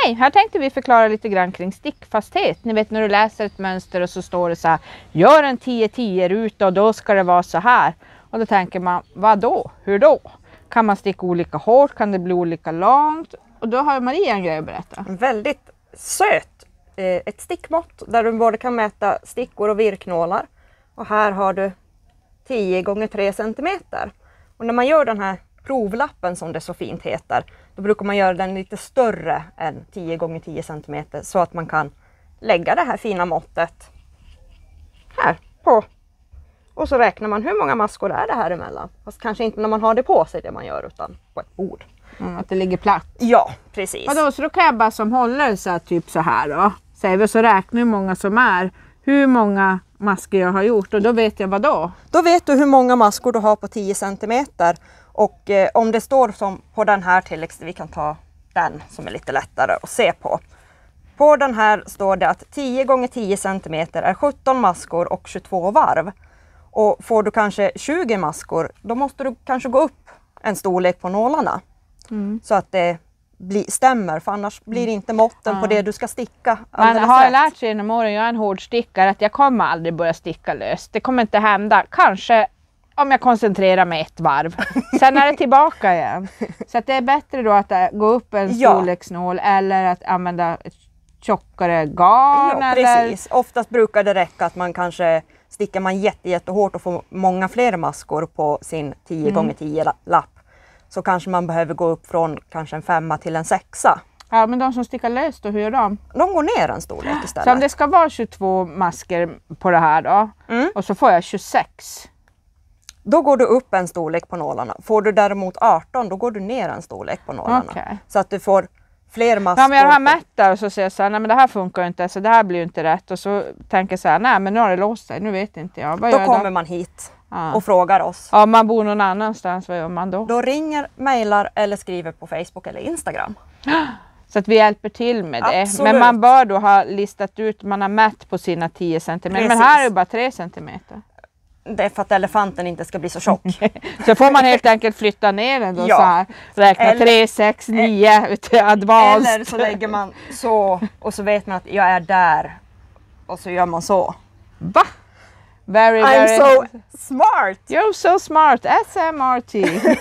Hej, här tänkte vi förklara lite grann kring stickfasthet. Ni vet när du läser ett mönster och så står det så här: gör en 10-10 ruta och då ska det vara så här. Och då tänker man, vad då? Hur då? Kan man sticka olika hårt? Kan det bli olika långt? Och då har Maria en grej att berätta. Väldigt söt. Ett stickmått där du både kan mäta stickor och virknålar. Och här har du 10 gånger 3 centimeter. Och när man gör den här provlappen som det så fint heter, då brukar man göra den lite större än 10 gånger 10 centimeter så att man kan lägga det här fina måttet här på. Och så räknar man hur många maskor är det här emellan. Fast kanske inte när man har det på sig det man gör utan på ett bord. Att det ligger platt. Ja, precis. Vadå, så då kan jag bara som håller så här, typ så här då. Säger vi så räknar hur många som är. Hur många masker jag har gjort och då vet jag vad då? Då vet du hur många maskor du har på 10 centimeter. Och om det står som på den här till exempel, vi kan ta den som är lite lättare att se på. På den här står det att 10 gånger 10 centimeter är 17 maskor och 22 varv. Och får du kanske 20 maskor, då måste du kanske gå upp en storlek på nålarna. Så att det stämmer, för annars blir det inte måtten på det du ska sticka. Man har lärt sig genom åren, jag är en hård stickare, att jag kommer aldrig börja sticka löst. Det kommer inte hända. Kanske om jag koncentrerar mig ett varv. Sen är det tillbaka igen. Så att det är bättre då att gå upp en storleksnål eller att använda ett tjockare garn. Ja, precis. Eller... Oftast brukar det räcka att man kanske stickar man jättehårt och får många fler maskor på sin 10 gånger 10 lapp. Så kanske man behöver gå upp från kanske en 5 till en 6. Ja, men de som stickar löst då, hur gör de? De går ner en storlek istället. Så om det ska vara 22 masker på det här då, och så får jag 26. Då går du upp en storlek på nålarna. Får du däremot 18, då går du ner en storlek på nålarna. Okay. Så att du får fler maskor. Ja, men jag har mätt där och så säger jag så här, nej men det här funkar inte, så det här blir ju inte rätt. Och så tänker jag så här, nej men nu har det låst sig, nu vet inte jag. Vad då gör kommer jag man hit och frågar oss. Ja, om man bor någon annanstans, vad gör man då? Då ringer, mejlar eller skriver på Facebook eller Instagram. Så att vi hjälper till med det. Absolut. Men man bör då ha listat ut, man har mätt på sina 10 centimeter. Men här är det bara 3 centimeter. Det är för att elefanten inte ska bli så tjock. Så får man helt enkelt flytta ner den då så här. Räkna 3, 6, 9 till advanced. Eller så lägger man så och så vet man att jag är där. Och så gör man så. Va? Very, I'm very so smart! You're so smart, SMRT.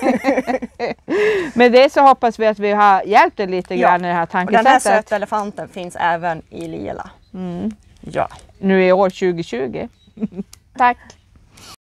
Med det så hoppas vi att vi har hjälpt dig lite grann i det här tankesättet. Och den här söta elefanten finns även i lila. Ja. Nu är år 2020. Tack!